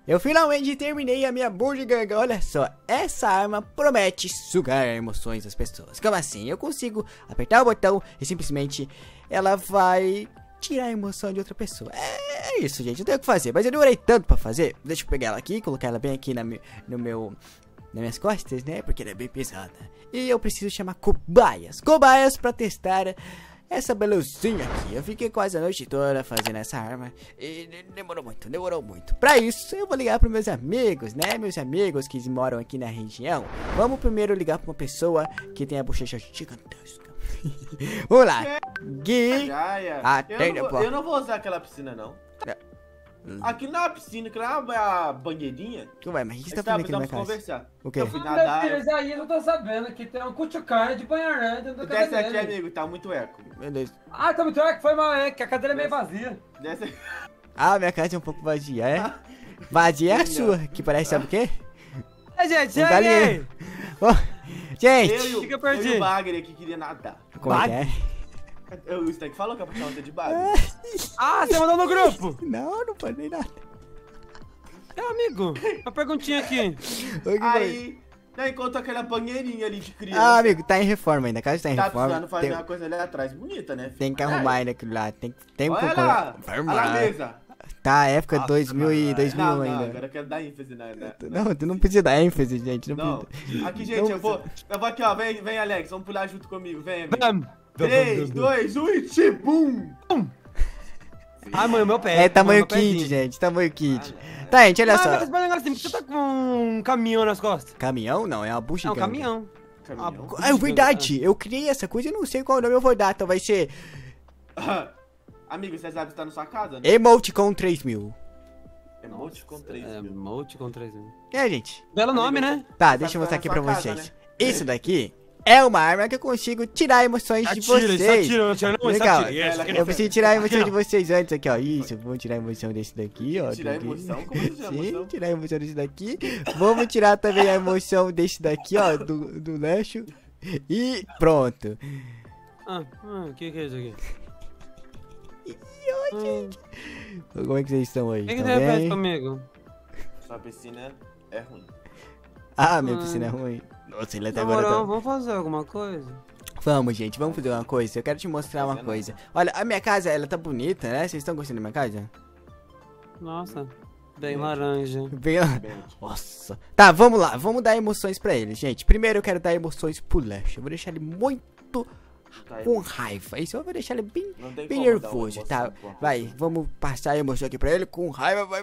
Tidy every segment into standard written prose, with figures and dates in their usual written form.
Eu finalmente terminei a minha bugiganga. Olha só, essa arma promete sugar emoções das pessoas. Como assim? Eu consigo apertar o botão e simplesmente ela vai tirar a emoção de outra pessoa. É isso, gente, não tem o que fazer. Mas eu demorei tanto pra fazer. Deixa eu pegar ela aqui, colocar ela bem aqui nas minhas costas, né? Porque ela é bem pesada. E eu preciso chamar cobaias pra testar essa belezinha aqui. Eu fiquei quase a noite toda fazendo essa arma e demorou muito. Pra isso, eu vou ligar pros meus amigos, né? Meus amigos que moram aqui na região. Vamos primeiro ligar pra uma pessoa que tem a bochecha gigantesca. Vamos lá. Gui. Eu não vou usar aquela piscina, não. Aqui não é uma piscina, que não é uma banheirinha. Ué, mas o que você tá fazendo aqui na minha casa? Conversar. O quê? Eu fui nadar. Aí eu não tô sabendo que tem um cutucane de banheiro dentro da Desce cadeira aqui, dele. amigo, tá muito eco. Beleza. Ah, tá muito eco, foi mal, é que a cadeira é meio vazia. Desce aqui. Ah, minha casa é um pouco vazia, é? Vazia é a sua, que parece, sabe o quê? Gente, Um galinheiro. Oh, gente! Eu e o Bagre aqui queria nadar. Como é que é? O Stack falou que é pra chamar você de Bagre. Ah, você mandou no grupo? Não falei nada. Amigo, uma perguntinha aqui. Aí, encontra aquela banheirinha ali de criança. Ah, amigo, tá em reforma ainda. A casa tá em Tá reforma. precisando fazer uma coisa ali atrás bonita, né? Tem que arrumar ainda aquilo lá. Tem Olha lá, olha a mesa. Tá, época 2000 e 2000 Não, ainda. agora eu quero dar ênfase na... Não, tu não precisa dar ênfase, gente. Não. Aqui, gente, Não eu vou aqui, ó. Vem, Alex, vamos pular junto comigo. Vem. Vamos. 3, 2, 1 e tibum! Ah, mãe, meu pé. É tamanho kid, gente. Tamanho kid. Tá, gente, olha só. Mas negócio assim, por que você tá com um caminhão nas costas? Caminhão? Não, é uma bucha. É um caminhão. É verdade. Eu criei essa coisa e não sei qual nome eu vou dar. Então vai ser... Amigo, você sabe que tá na sua casa, né? Emoticon 3000. Emoticon 3000. Emoticon 3000. É, gente. Belo nome, né? Tá, deixa eu mostrar aqui pra vocês. Isso daqui é uma arma que eu consigo tirar emoções de vocês. Legal. Eu preciso tirar a emoção de vocês antes aqui, ó. Isso, vamos tirar a emoção desse daqui, ó. Tirar a emoção? Como você tira a emoção? Sim, tirar a emoção desse daqui. Vamos tirar também a emoção desse daqui, ó, do Leixo. E pronto. O que é isso aqui? Como é que vocês estão aí? O que Tão você fez bem? comigo? Sua piscina é ruim. Ah, minha piscina é ruim. Nossa, ele até agora tá... Vamos fazer alguma coisa? Vamos, gente, vamos fazer uma coisa. Eu quero te mostrar uma coisa. Olha, a minha casa, ela tá bonita, né? Vocês estão gostando da minha casa? Nossa, bem laranja. Bem lá. Nossa. Tá, vamos lá. Vamos dar emoções pra ele, gente. Primeiro eu quero dar emoções pro Lash. Eu vou deixar ele muito com raiva. Isso eu vou deixar ele bem nervoso, tá? Vai, vamos passar a emoção aqui pra ele com raiva. Vai.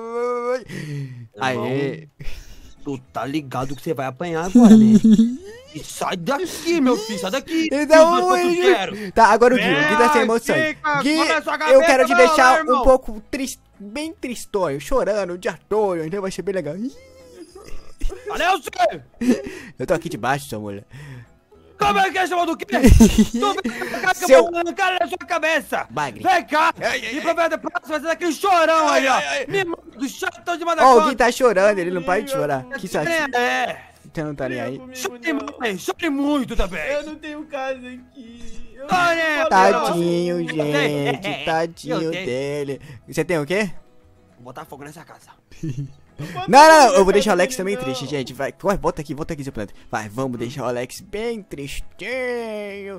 Aê. Tu tá ligado que você vai apanhar agora, né? E sai daqui, meu filho, sai daqui. Tá, agora o Gui tá sem emoção. Gui, eu quero te deixar um pouco triste, bem tristonho, chorando o dia todo, então vai ser bem legal. Cadê você? Eu tô aqui debaixo, sua mulher. Como é que é chamado do quê? Tu vem pra cá que eu vou arrancar na sua cabeça. Bagre. Vem cá. E pra ver depois você vai ser daquele chorão aí, ó. Me manda do chato de Ó, o Gui tá chorando, ele não para de chorar. Que saco. É. Você não tá nem aí. Chore muito também. Eu não tenho casa aqui. Tadinho, gente. Tadinho dele. Você tem o quê? Vou botar fogo nessa casa. Não, eu vou deixar o Alex também triste, gente. Vai, volta aqui, seu planeta. Vai, vamos deixar o Alex bem tristinho.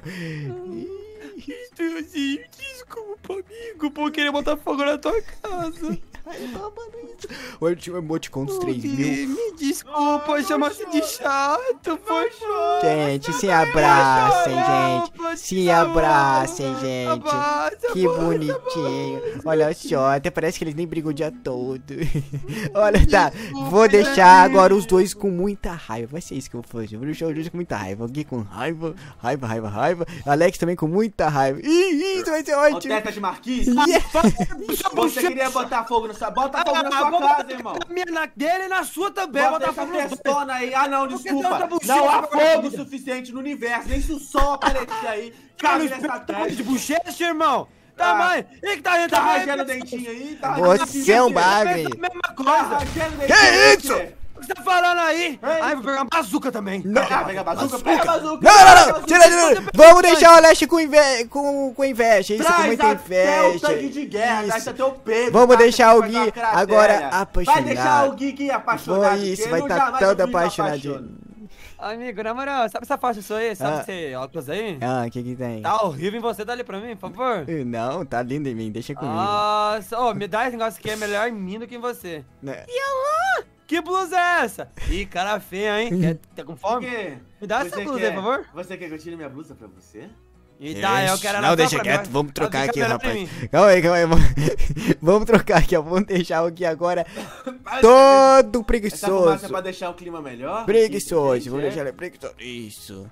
Desculpa, amigo, por querer botar fogo na tua casa. Olha, tinha um emoticon dos 3000. Me desculpa, chamasse de chato, poxa. Gente, se abracem, gente. Se abracem, gente. Que bonitinho. Olha só, até parece que eles nem brigam o dia todo. Olha, tá. Vou deixar agora os dois com muita raiva. Vai ser isso que eu vou fazer. Vou deixar os dois com muita raiva. Alguém com raiva. Alex também com muita raiva. Ih, isso vai ser ótimo. Teta de Marquise. Você queria botar fogo na sua... Bota fogo na sua casa, irmão. Na dele e na sua também. Bota essa testona aí. Ah, não, desculpa. Não há fogo suficiente no universo. Nem se o sol aparecer aí. Cabe nessa testa. De bochecha, irmão. Tá, mãe. E que tá dentro? Tá rangendo o dentinho aí. Você é um bagre. Mesma coisa. Que isso? que você tá falando aí? Ai, vou pegar uma bazuca também. Pega a bazuca, pega a bazuca. Não. Tira. Vamos deixar o Aleste com inveja. Isso, com muita até o inveja. tanque de guerra, gasta até o Pedro. Vamos deixar o Vai dar Gui cratera. agora apaixonado. Vai deixar o Gui aqui apaixonado. Foi isso, porque vai eu estar jamais todo vi um apaixonadinho. Amigo, na moral, sabe essa faixa sua aí? Sabe esse óculos aí? O que tem? Tá horrível em você, dá ali pra mim, por favor. Não, tá lindo em mim, deixa comigo. Nossa, ô, me dá esse negócio aqui, é melhor em mim do que em você. Né? Que blusa é essa? Ih, cara feia, hein? Tá com fome? Me dá essa blusa aí, por favor. Você quer que eu tire minha blusa pra você? E tá, eu quero ela Não, só deixa pra quieto, mim. vamos trocar Fica aqui, melhor pra rapaz. mim. Calma aí. Vamos trocar aqui, ó. Vamos deixar o Gui agora todo Essa fumaça é preguiçoso. pra deixar o clima melhor? Preguiçoso, Gente, vamos deixar ele preguiçoso. Isso.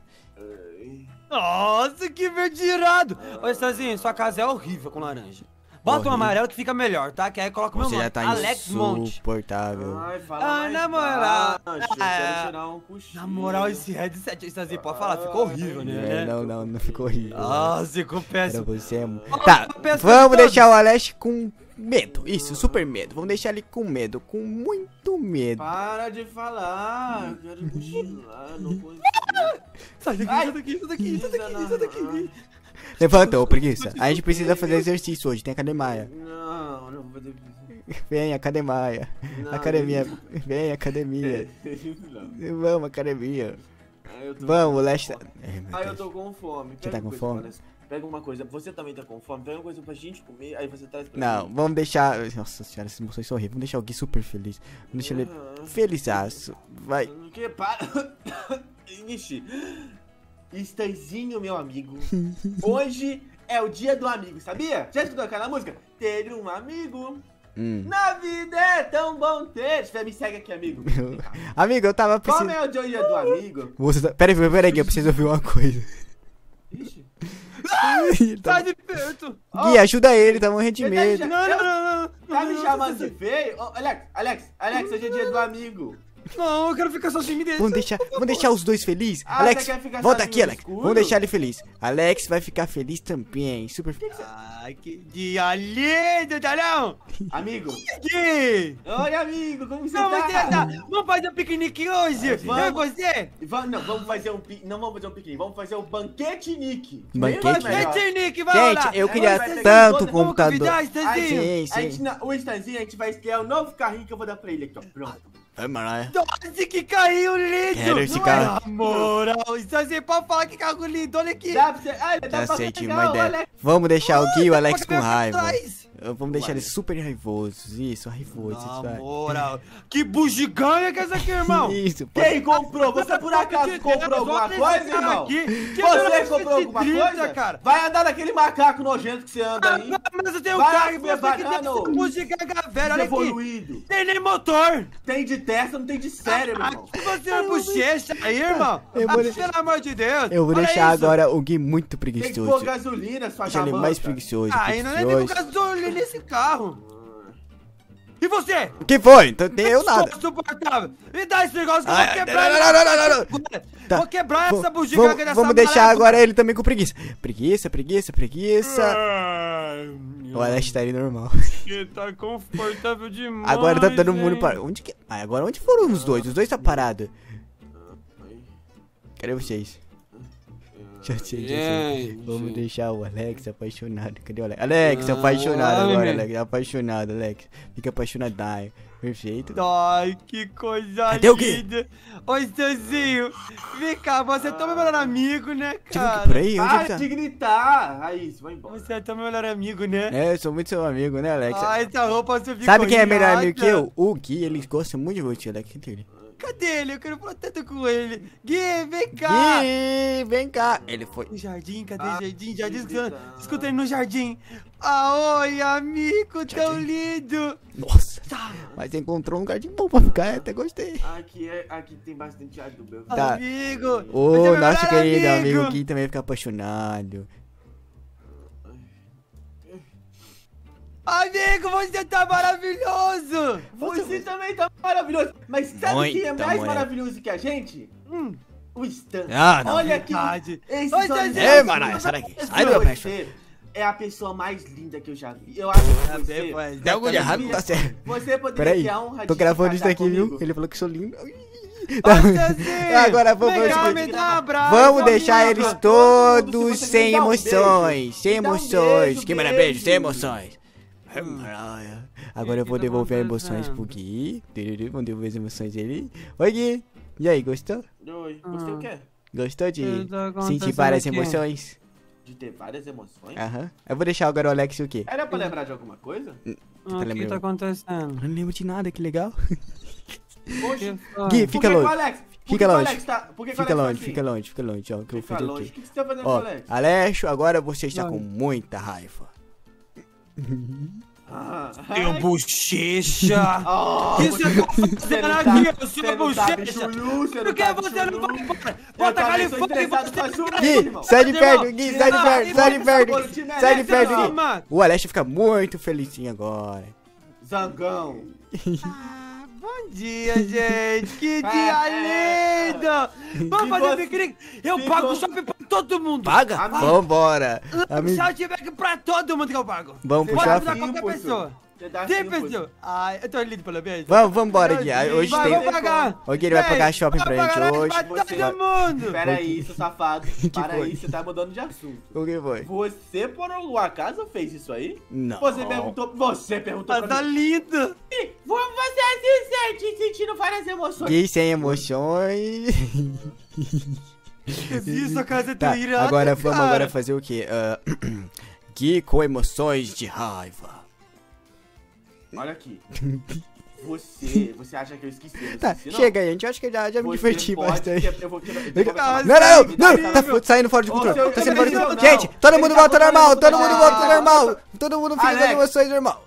Nossa, que verde irado. Ô, Estazinho, sua casa é horrível com laranja. Bota um Horrível. amarelo que fica melhor, tá? Que aí coloca o meu Você nome, já tá Alex Monte. insuportável. Ai, fala mais na moral. baixo, eu quero tirar um cochilo. Na moral, esse headset, Estazinho, pode falar, ficou horrível, né? Não ficou horrível. Nossa, ficou Era péssimo. você, amor. Ó, Tá, peço vamos de deixar todos. o Aleste com medo. Isso, super medo. Vamos deixar ele com medo, com muito medo. Para de falar, eu quero cochilar, não consigo. Sai daqui. Levanta, ô preguiça. A gente precisa fazer exercício hoje, tem academia. Não vou fazer Vem, academia. Não, Academia. Vem, academia. Não. Vamos, academia. Ai, eu tô Vamos, com o Leste. fome. Ai, meu Ai, eu Deus. tô com fome. Você tá com coisa, fome? Vanessa. Pega uma coisa, você também tá com fome, pega uma coisa pra gente comer, aí você traz pra Não, mim. vamos deixar. Nossa senhora, essas emoções são horríveis. Vamos deixar o Gui super feliz. Vamos deixar ele felizaço. Vai. Que para. Ixi. Estanzinho, meu amigo. Hoje é o dia do amigo, sabia? Já escutou aquela música? Ter um amigo. Na vida é tão bom ter. Me segue aqui, amigo. Amigo, eu tava Como precisando. é o dia do amigo? Peraí, Gui, eu preciso ouvir uma coisa. Ixi. Sai de perto. Gui, ajuda ele, tá morrendo de Ele tá medo. Não. Tá me chamando de feio? Ô, Alex, hoje é dia do amigo. Não, eu quero ficar sozinho, me deixa. Vamos deixar os dois felizes? Ah, Alex, você quer ficar volta sozinho aqui, no Alex. escuro? Vamos deixar ele feliz. Alex vai ficar feliz também. Super feliz. Ai, que dia lindo, Talhão. Amigo. Gui. Oi, amigo, como você Vamos tá? tentar. Vamos fazer um piquenique hoje. Vamos. Eu e você. Não, vamos fazer um piquenique, vamos fazer um banquete Nick. Banquete? Piquenique, vamos lá. Gente, eu queria vai ter tanto que- Vamos computador. convidar, Stanzinho. Sim. O Stanzinho, a gente vai estrear um novo carrinho que eu vou dar pra ele aqui, ó. Pronto. Vamos lá. Nossa, que carrinho lindo. Quero esse Não carro. é, moral. Stanzinho, pode falar que carro lindo. Olha aqui. Dá pra você... Ah, dá Já pra sei, você tive pegar uma o ideia. Alex. Vamos deixar o Gui e o Alex Pode com pegar pra raiva. trás. Vamos deixar eles super raivosos. Isso, raivosos. Na vai. moral. Que bugiganga que é essa aqui, irmão? Isso, pode... Quem comprou? Você por acaso comprou alguma coisa, irmão? Você comprou alguma coisa? Cara. Vai andar naquele macaco nojento que você anda aí. Mas eu tenho um Vai, carro e meu você que tem banano. essa bugiganga velha, olha aqui. Evoluído. Tem nem motor. Tem de testa, não tem de cérebro, irmão. Aqui você é bochecha aí, irmão. Eu vou- Pelo amor de Deus. Eu vou Olha deixar isso. agora o Gui muito Tem que pôr preguiçoso. gasolina, sua Deixa ele jamanta. mais preguiçoso. Ah, ainda nem tem preguiçoso. gasolina nesse carro. E você? O que foi? Então tem eu nada. Sou insuportável. Me dá esse negócio que eu Ai, vou quebrar. não. Tá. Vou quebrar essa Vamos- bugiganga dessa Vamos deixar maré. agora ele também com preguiça. Preguiça. Ai, O Alex tá ali normal. que tá confortável demais. Agora tá todo mundo hein? para. Onde que. Ah, agora onde foram os dois? Os dois tá parado. Cadê vocês? Já sei. Gente. Vamos deixar o Alex apaixonado. Cadê o Alex? Alex, apaixonado ai, agora, meu. Alex. Apaixonado, Alex. Fica apaixonadinho. Perfeito. Ai, que coisa Cadê o quê? linda. Ô, Stanzinho, vem cá, você é tão meu melhor amigo, né, Tipo, cara? por aí? Onde Para que tá? de gritar. Aí, isso, vai embora. Você é tão meu melhor amigo, né? É, eu sou muito seu amigo, né, Alex? Ai, essa roupa você ficou Sabe quem é melhor amigo que irada. eu? O Gui, ele gosta muito de você, Alex. Cadê ele? Cadê ele? Eu quero falar tanto com ele. Gui, vem cá. Gui, vem cá. Ele foi. No jardim, cadê Ah, o jardim? Jardim, que escutando, legal. escuta ele no jardim. Ah, oi, amigo, tão Jardim. lindo. Nossa. Mas encontrou um lugar de bom pra ficar, até gostei. Aqui tem bastante adubo. Tá. Amigo. Ô, você é meu nosso melhor querido amigo Gui também fica apaixonado. Amigo, você tá maravilhoso. Você também tá maravilhoso. Mas sabe quem é Muito mais mulher. maravilhoso que a gente? O Stan. Ah, não. Olha aqui. Verdade. Esses Oi, olhos Stanzinho. Ei, Maraia, sai daqui. Sai do meu pé. você. é a pessoa mais linda que eu já vi. Eu acho que você... Dá algo de errado, não tá certo. Você poderia Peraí, ter a honra tô de gravando isso casar daqui, viu? comigo. Ele falou que sou lindo. Agora Agora vamos, vamos deixar eles todos sem emoções. Sem emoções. Que maravilha, beijo, sem emoções. Agora eu vou devolver as emoções pro Gui. Vamos devolver as emoções dele. Oi, Gui. E aí, gostou? Oi, gostei o quê? Gostou de sentir várias emoções? De ter várias emoções? Aham. Eu vou deixar agora o Alex o quê? Era pra lembrar de alguma coisa? O que tá acontecendo? Eu não lembro de nada, que legal. Poxa, Gui, por fica que que o longe. Alex? Por Fica que que o longe. Alex tá... Por que que o Fica Alex tá longe, assim? fica longe, fica longe, ó. Que eu vou Fica fazer o longe. quê? O que que você tá fazendo com o Ó, Alex? Alexo, agora você está com muita raiva. Meu bochecha! Oh, Isso é você aqui, não eu tá, sou você não tá bochecha! bichulu, você Por não que tá você não vai bichulu. embora? Eu Bota também aquele sou fogo e estressado você... com a sua Gui, irmão. sai de perto, Irmão, Gui, sai de perto, sai de perto, Gui. Sai de perto, Gui. Mano. O Alexo fica muito felizinho agora. Zangão. Bom dia, gente! Que dia lindo! Vamos fazer piquenique! Eu pago o shopping pra todo mundo! Paga? Amigo. Vambora. Se Amigo, eu tiver que pra todo mundo que eu pago! vamos pro Você Pode vai shopping? ajudar qualquer pessoa! Tem pessoa! Ai, eu tô lindo pelo menos! Vamos embora, Gui. Hoje Vai, tem... vamos pagar! O Gui ele vai pagar shopping pra gente hoje. Pra Você- todo mundo! Pera aí, seu safado. Para foi? aí, você tá mudando de assunto. O que foi? Você, por algum acaso, fez isso aí? Não. Você perguntou Ela tá pra mim. linda! Como você se sente sentindo várias emoções? Gui sem emoções. Isso, a casa Tá, tá irada, agora vamos cara. agora fazer o quê? Gui com emoções de raiva. Olha aqui. Você acha que eu esqueci? Eu não Tá, esqueci, não. chega, gente. Eu acho que eu já me Você diverti pode bastante. Eu vou quebrar. Tá saindo fora de Ô, controle. seu- Tá saindo fora de não, controle. não. Gente, todo Ele mundo tá volta ao botando normal. isso Todo pra mundo fora. volta ao normal. Todo mundo fica com Alex. emoções normal.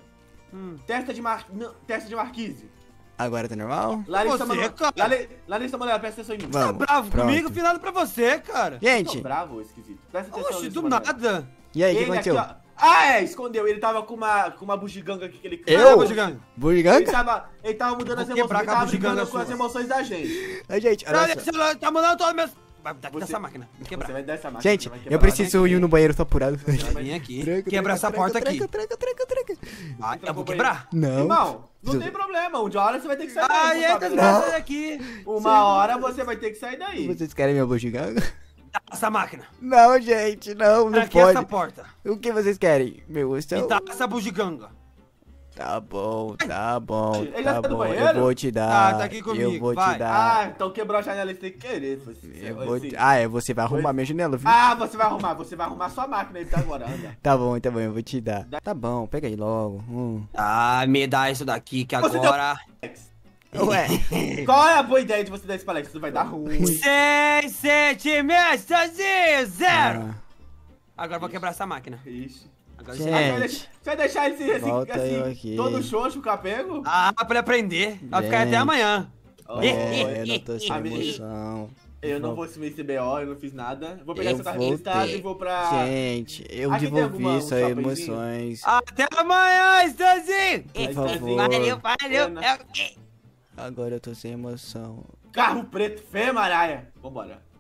Testa de marquise. Agora tá normal? Larissa Você, Manoela. cara. Larissa Manoela, presta atenção em mim. Vamos. Tá bravo pronto. comigo? Finado pra você, cara! Tô Gente, bravo, esquisito. Presta atenção, Oxe, Larissa do Manoela. nada! e aí, o que Ele aqui, aconteceu? ó. Ah, escondeu. Ele tava com uma bugiganga aqui que ele Eu? Caramba, gigante! Buriganga? Ele tava mudando as Vou emoções. quebrar Ele com a tava bugiganga brigando com as sua. emoções da gente. Gente, Olha, olha só. você tá mandando todas as minhas... Vai dar aqui Você- nessa máquina, me Você quebrar. vai dar essa máquina. Gente, você vai eu quebrar preciso ir no banheiro, tô apurado. Vem aqui, Tranca, quebra essa tranca, porta aqui. tranca. Vai, eu vou Tranca, quebrar. Não. Irmão, não tem problema. Um dia hora você vai ter que sair Ai, daí. entra essa daqui. Uma hora você vai ter que sair daí. Vocês querem minha bugiganga? Dá essa máquina. Não, gente, não Tranque pode. essa porta. O que vocês querem? Meu gostão? E dá essa bugiganga. Tá bom, Ele já tá saiu do bom. banheiro? Eu vou te dar. Tá aqui eu comigo, vou te vai. dar. Ah, então quebrou a janela sem querer. Eu vou assim. te... Ah, você vai arrumar minha janela, viu? Ah, você vai arrumar sua máquina aí tá agora, anda. Tá bom, eu vou te dar. Tá bom, pega aí logo. Ah, me dá isso daqui que Você agora... Ué, Qual é a boa ideia de você dar esse palestra? Isso vai dar ruim. 6 centímetros, sozinho, 0. ah, Agora eu vou quebrar essa máquina. Ixi. Agora Gente. você... Você vai deixar ele assim, Volta eu aqui. todo xoxo, capengo? Ah, pra ele aprender. Vai ficar até Gente. amanhã. Oh, eu não tô sem Amigo. emoção. eu não vou assumir esse BO, eu não fiz nada. Vou pegar Eu essa tarde de estado ter. e vou pra... Gente, eu Aqui tem alguma- devolvi um suas shoppingzinho? emoções. Até amanhã, Stanzinho. Por favor. Valeu. Pena. Agora eu tô sem emoção. Carro preto, feio, Maraia. Vambora.